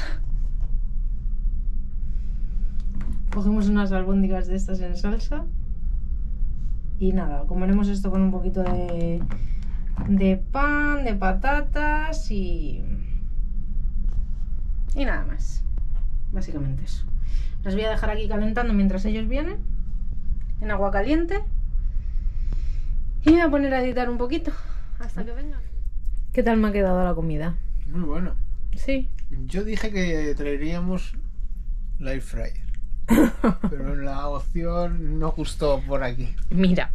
Cogemos unas albóndigas de estas en salsa. Y nada, comeremos esto con un poquito de, de pan, de patatas y... Y nada más. Básicamente eso. Las voy a dejar aquí calentando mientras ellos vienen. En agua caliente. Y me voy a poner a editar un poquito. Hasta que vengan. ¿Qué tal me ha quedado la comida? Muy bueno. Sí. Yo dije que traeríamos la air fryer. Pero la opción no gustó por aquí. Mira.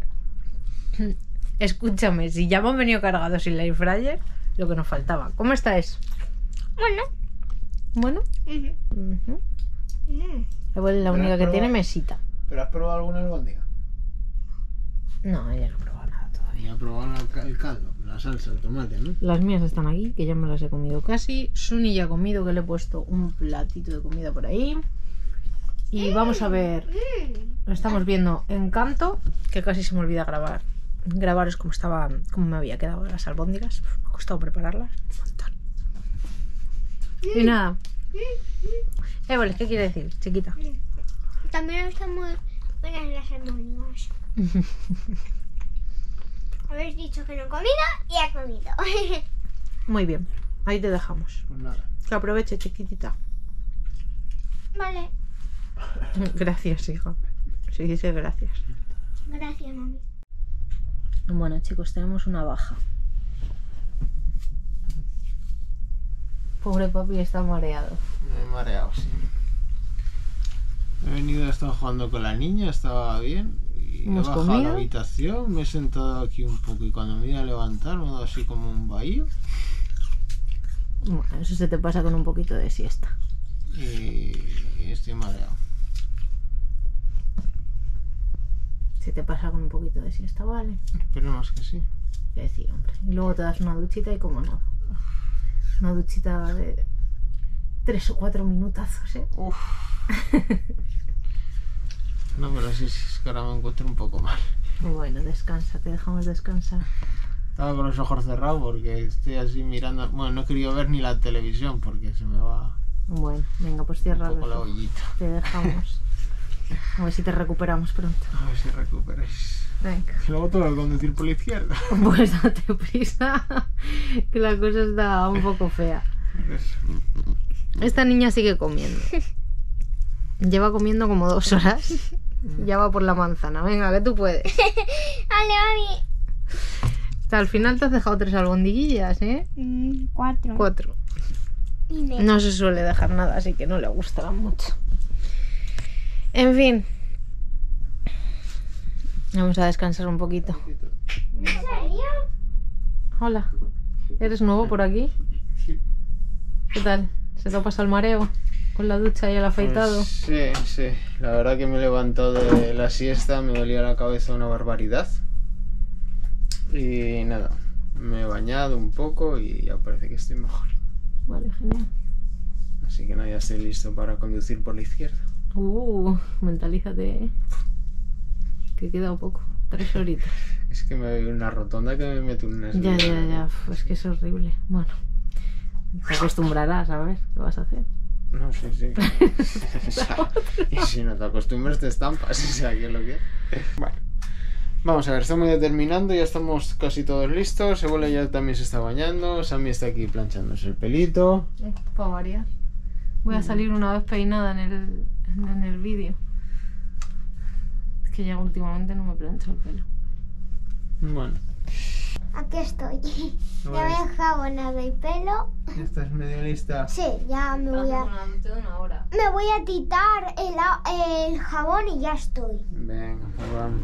Escúchame, si ya me han venido cargados sin la air fryer, lo que nos faltaba. ¿Cómo está eso? Bueno. Bueno. Ujú. Ujú. Mm. Igual es la Pero única has que probado- tiene mesita. ¿Pero has probado alguna albóndiga? No, ella no ha probado nada todavía. Ya he probado la ca- el caldo, la salsa, el tomate, ¿no? Las mías están aquí, que ya me las he comido casi. Suni ya ha comido, que le he puesto un platito de comida por ahí. Y vamos a ver. Lo estamos viendo Encanto, que casi se me olvida grabar. Grabaros cómo estaba, cómo me había quedado las albóndigas. Me ha costado prepararlas un montón. Y nada. Éboles, ¿qué quiere decir, chiquita? También están muy buenas las albóndigas. Habéis dicho que no he comido y he comido. Muy bien, ahí te dejamos. Pues nada. Que aproveche, chiquitita. Vale. Gracias, hija. Sí, dice gracias. Gracias, mami. Bueno, chicos, tenemos una baja. Pobre papi está mareado. Me he mareado, sí. He venido, he estado jugando con la niña, estaba bien. Y he ¿Hemos bajado a comido? la habitación, me he sentado aquí un poco y cuando me iba a levantar me he dado así como un bahío. Bueno, eso se te pasa con un poquito de siesta. Y estoy mareado. Se te pasa con un poquito de siesta, ¿vale? Esperemos que sí. Que decir, hombre. Y luego te das una duchita y como no. Una duchita de tres o cuatro minutazos, ¿eh? Uf. No, pero sí, sí, es que ahora me encuentro un poco mal. Bueno, descansa, te dejamos descansar. Estaba con los ojos cerrados porque estoy así mirando. Bueno, no he querido ver ni la televisión porque se me va Bueno, venga, pues un cierra poco los la ojos. ollita. Te dejamos. A ver si te recuperamos pronto. A ver si recuperáis. Venga. Que luego tengo que conducir por la izquierda. Pues date prisa, que la cosa está un poco fea. Esta niña sigue comiendo. Lleva comiendo como dos horas. Ya va por la manzana. Venga, que tú puedes. Vale, mami. O sea, al final te has dejado tres albondiguillas, ¿eh? Mm, cuatro. Cuatro. Y medio. No se suele dejar nada, así que no le gustará mucho. En fin. Vamos a descansar un poquito. ¿En serio? Hola. ¿Eres nuevo por aquí? Sí. ¿Qué tal? ¿Se te ha pasado el mareo? Con la ducha y el afeitado. Pues sí, sí. La verdad que me he levantado de la siesta, me dolía la cabeza una barbaridad. Y nada, me he bañado un poco y ya parece que estoy mejor. Vale, genial. Así que nada, ya estoy listo para conducir por la izquierda. Uh, mentalízate, ¿eh? Que he quedado poco. Tres horitas. Es que me veo una rotonda que me meto en una Ya, ya, ya. Uf, es que es horrible. Bueno, te acostumbrarás, ¿sabes? ¿Qué vas a hacer? No, sí, sí. O sea, y si no te acostumbras te estampas, o sea, que es lo que es. Bueno, vamos a ver, estamos ya terminando, ya estamos casi todos listos. Ebola ya también se está bañando, Sammy está aquí planchándose el pelito. Eh, para variar. Voy a salir una vez peinada en el, en el vídeo. Es que ya últimamente no me plancho el pelo. Bueno. Aquí estoy. No Ya me ves. he enjabonado el pelo. Ya estás medio lista. Sí, ya me voy a... Durante una hora. Me voy a titar el, a- el jabón y ya estoy. Venga, pues vamos.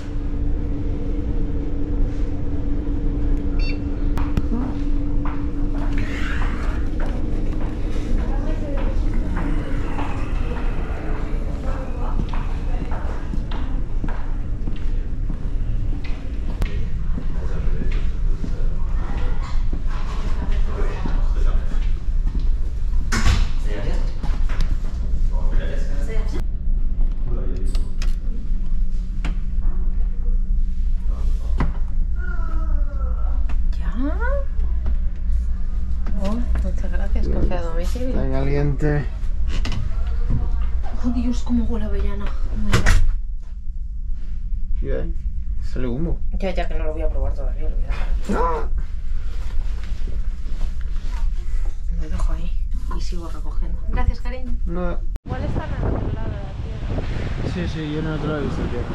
¿Ya? Oh, muchas gracias, café a domicilio. Está caliente. Oh Dios, cómo huele a avellana. Oh my God. Cuidado, sale humo. Ya, ya que no lo voy a probar todavía, lo voy a dejar. Lo dejo ahí y sigo recogiendo. Gracias, cariño. No. Igual están en el otro lado de la tierra. Sí, sí, yo en otro lado he visto tierra.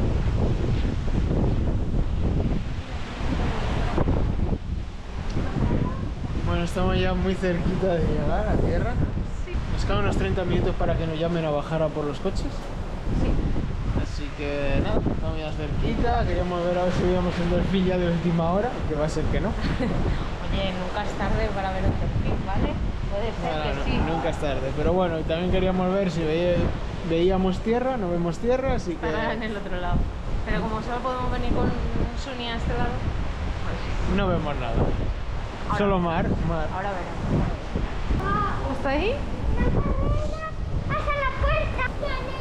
Bueno, estamos ya muy cerquita de llegar a tierra. Sí. Nos quedan unos treinta minutos para que nos llamen a bajar a por los coches. Sí. Así que nada, estamos ya cerquita. Queríamos ver a ver si veíamos un delfín ya de última hora, que va a ser que no. Oye, nunca es tarde para ver un delfín, ¿vale? Puede ser Bueno, que no, sí. nunca es tarde. Pero bueno, también queríamos ver si veía- veíamos tierra, no vemos tierra, así que Estará en el otro lado. Pero como solo podemos venir con Suni a este lado, pues no vemos nada. Ahora. Solo mar, mar. ahora veremos. ¿Está ahí? ¡Hasta la puerta!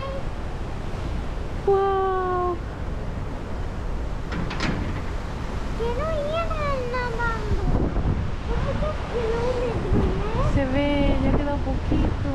¡Wow! Que no llegan nadando. ¿Cuántos kilómetros? Se ve, ya queda poquito.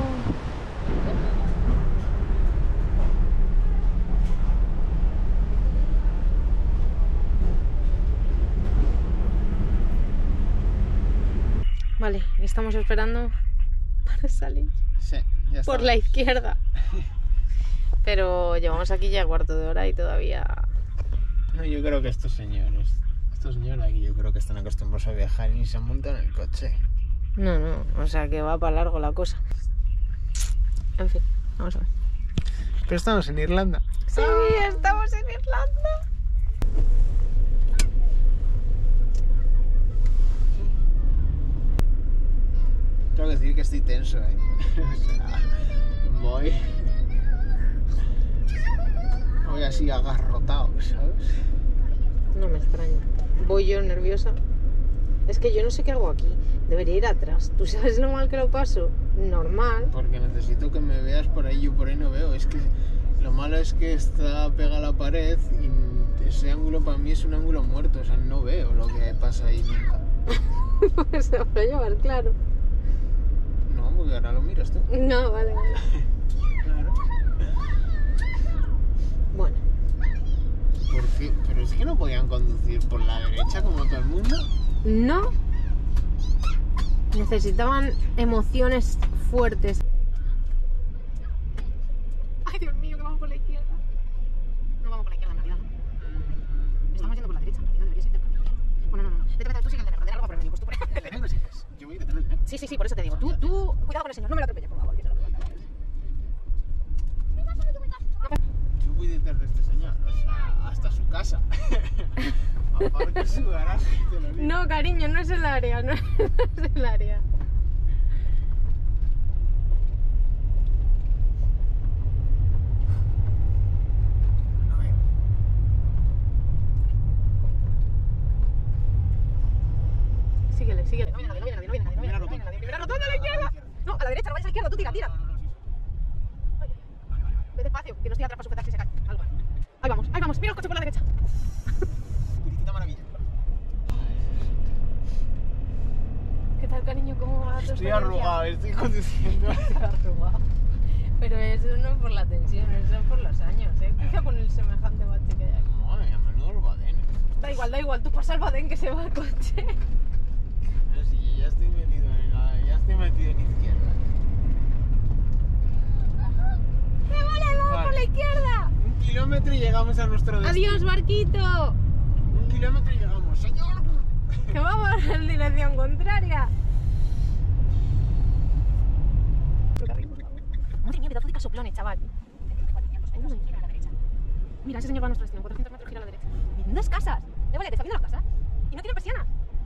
Vale, estamos esperando para salir Sí, ya está. por la izquierda. Pero llevamos aquí ya cuarto de hora y todavía... No, yo creo que estos señores, estos señores aquí yo creo que están acostumbrados a viajar y se montan en el coche. No, no, o sea que va para largo la cosa. En fin, vamos a ver. Pero estamos en Irlanda. Sí, estamos en Irlanda. Tengo que decir que estoy tenso, ¿eh? O sea, voy... Voy así agarrotado, ¿sabes? No me extraña. Voy yo nerviosa. Es que yo no sé qué hago aquí. Debería ir atrás. ¿Tú sabes lo mal que lo paso? Normal. Porque necesito que me veas por ahí, yo por ahí no veo. Es que lo malo es que está pegada a la pared y ese ángulo para mí es un ángulo muerto, o sea, no veo lo que pasa ahí nunca. Pues se va a llevar, claro. No, porque ahora lo miras tú. No, vale, vale. Claro. Bueno, ¿Por qué? Pero es que no podían conducir por la derecha como todo el mundo. no. Necesitaban emociones fuertes. Ay, Dios mío, que vamos por la izquierda. No vamos por la izquierda, en realidad. No. Estamos yendo por la derecha, en realidad debería ser del carril izquierdo. Bueno, no, no, no. Vete, vete, tú sigue el de negro, de largo por el medio, pues tú por ahí. El de negro sí es. Yo voy detrás del negro. Sí, sí, sí, por eso te digo. Tú, tú, cuidado con el señor, no me lo atropelles, por favor. que te lo levanto. Yo voy detrás de este señor, o sea, hasta su casa. Aparte su garaje, te lo digo. No, cariño, no es el área, no es el área. Síguele, síguele. No viene nadie, no viene nadie, no viene nadie, no viene nadie, no viene nadie. Primera rotonda a la izquierda. No, a la derecha, no vayas a la izquierda, tú tira, tira. Ve despacio, que no estoy atrás para sujetar si se cae. Ahí va. Ahí vamos, ahí vamos, mira el coche por la derecha. Puritita maravilla. ¿Qué tal, cariño? ¿Cómo va tu Estoy experiencia? arrugado, estoy conduciendo. está arrugado. Pero eso no es por la tensión, eso es por los años, ¿eh? Fija con el semejante bache que hay aquí. Madre mía, menudos badenes. Da igual, da igual, tú pasa el badén que se va el coche. Pero si yo ya estoy metido en la, ya estoy metido en izquierda. ¡Me vale, vamos Vale. por la izquierda! Un kilómetro y llegamos a nuestro destino. ¡Adiós, barquito! Un kilómetro y llegamos, señor. ¡Que vamos en dirección contraria! Madre mía, pedazo de casoplones, chaval. Mira, ese señor va a nuestro destino, cuatrocientos metros, gira a la derecha. ¡Lindas casas! ¿Eh, vale, te está viendo las casas? Y no tienen persianas.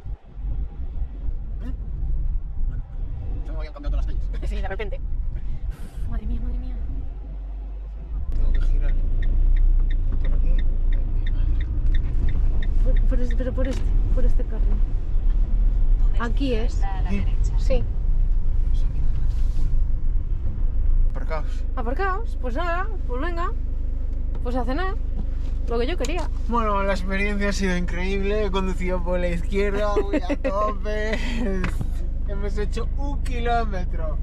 Bueno, se me habían cambiado todas las calles. Sí, de repente. Uf, madre mía, madre mía. Tengo que girar por aquí. Por, por este, pero por este, por este carril. Aquí es. Sí. Aparcaos. Aparcaos, pues nada, pues venga. Pues a cenar. Lo que yo quería. Bueno, la experiencia ha sido increíble. He conducido por la izquierda, voy a tope. Hemos hecho un kilómetro.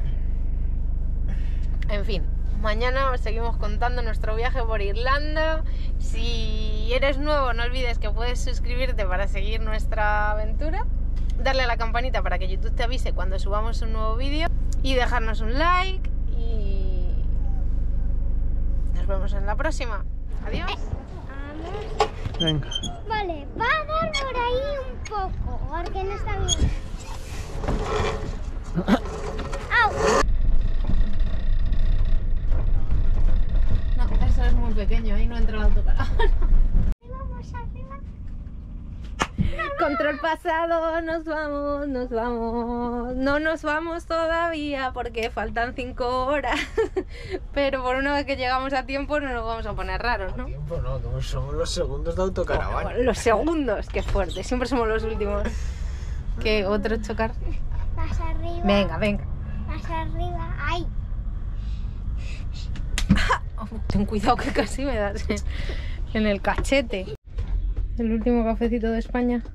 En fin, mañana os seguimos contando nuestro viaje por Irlanda. Si eres nuevo, no olvides que puedes suscribirte para seguir nuestra aventura, darle a la campanita para que YouTube te avise cuando subamos un nuevo vídeo y dejarnos un like. Y nos vemos en la próxima. Adiós. Vamos. Venga. Vale, va a dar por ahí un poco, porque no está bien. ¡Au! No, eso es muy pequeño, ahí no entra el autocaravana. Vamos arriba. Control pasado, nos vamos, nos vamos. No nos vamos todavía porque faltan cinco horas. Pero por una vez que llegamos a tiempo no nos vamos a poner raros, ¿no? Tiempo no, como somos los segundos de autocaravana. Bueno, los segundos, qué fuerte. Siempre somos los últimos. ¿Qué? ¿Otro chocar? Más arriba. Venga, venga. Más arriba. ¡Ay! Oh, ten cuidado que casi me das en, en el cachete. El último cafecito de España.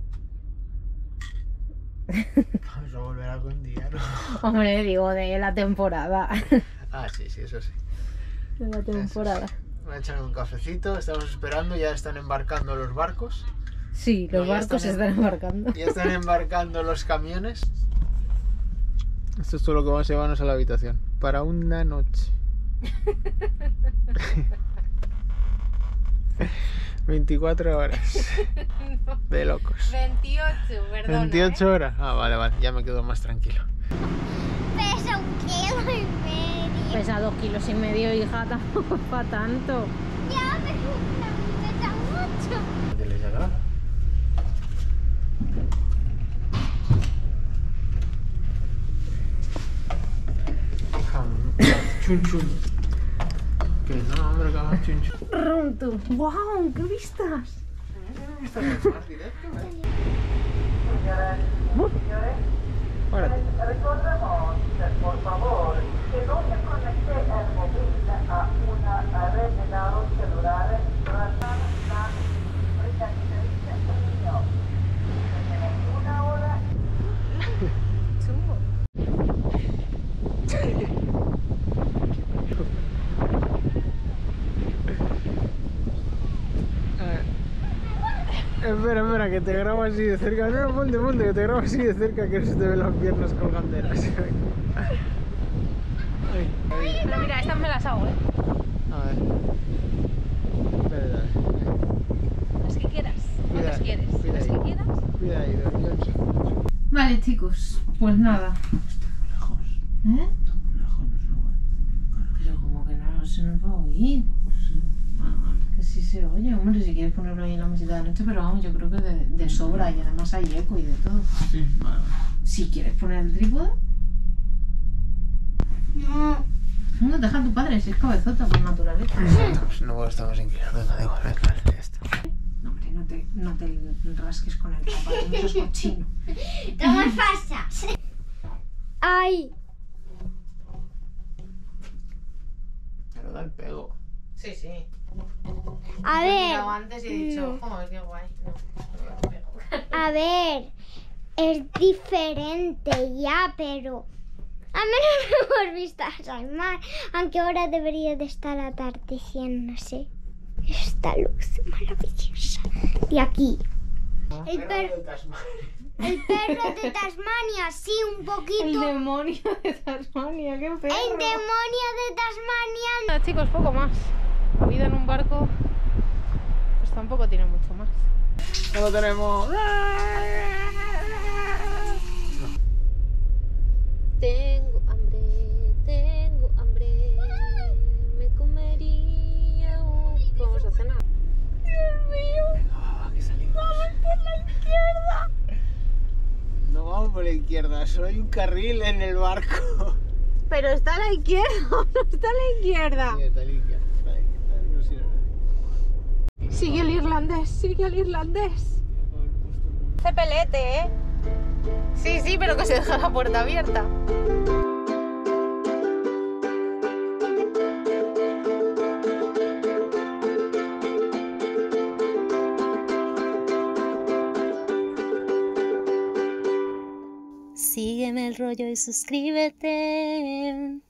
Vamos a volver algún día, ¿no? Hombre, digo, de la temporada. Ah, sí, sí, eso sí. De la temporada. Voy a echar un cafecito, estamos esperando, ya están embarcando los barcos. Sí, los No, ya barcos se están están embarcando. Ya están embarcando los camiones. Esto es todo lo que vamos a llevarnos a la habitación. Para una noche. veinticuatro horas. De locos. veintiocho, perdón. veintiocho horas. Ah, vale, vale, ya me quedo más tranquilo. Pesa un kilo y medio. Pesa dos kilos y medio, hija, tampoco es para tanto. Ya, pero no pesa mucho. ¿Qué les llegará? Chun chun. Que no, hombre, que hagas chun chun. Pronto. ¡Wow! ¡Qué vistas! Esto no es más directo, ¿eh? Señoras y señores, Párate. recordemos, por favor, que no se conecte el móvil a una red de datos celulares durante la presentación del niño. Tenemos una hora. Chungo. Espera, espera, que te grabo así de cerca. No, no, ponte, ponte, que te grabo así de cerca, que no se te ven las piernas colganderas. Ay, ay. Pero mira, estas me las hago, ¿eh? A ver. Espera, espera. Las que quieras. Cuida, ¿Cuántas quieres? cuida Las ahí. que quieras. Cuida ahí, Dios. Vale, chicos, pues nada. Lejos, ¿Eh? lejos no se oye. Pero como que no se nos va a oír. Que sí se oye, hombre, si quieres ponerlo ahí en la mesita de noche, pero vamos, yo creo que de, de sobra y además hay eco y de todo. Sí, vale, vale. Si quieres poner el trípode, No. no, deja a tu padre, si es cabezota por naturaleza. Pues no estamos inclinados, venga, da igual, venga, ya está. No, hombre, no te, no te rasques con el zapato, no seas cochino. ¿Cómo pasa? ¡Ay! Pero da el pego. Sí, sí. A He ver. mirado antes y he dicho, joder, qué guay. No, no lo pego. A ver. Es diferente ya, pero. Al menos hemos visto al mar, aunque ahora debería de estar atardeciéndose. Esta luz maravillosa. Y aquí. El, per el perro de Tasmania, sí, un poquito. El demonio de Tasmania, qué perro. El demonio de Tasmania. Nada, chicos, poco más. La vida en un barco, pues tampoco tiene mucho más. Ya lo tenemos. Tengo hambre, tengo hambre. Me comería un... ¿Qué vamos a cenar? Dios mío. Ah, que salimos. Vamos por la izquierda. No vamos por la izquierda, solo hay un carril en el barco. Pero está a la izquierda, no está a la izquierda. Sí, está a la izquierda, está a la izquierda, no sé. Sigue el irlandés, sigue el irlandés. Hace pelete, ¿eh? Sí, sí, pero que se deja la puerta abierta. Sígueme el rollo y suscríbete.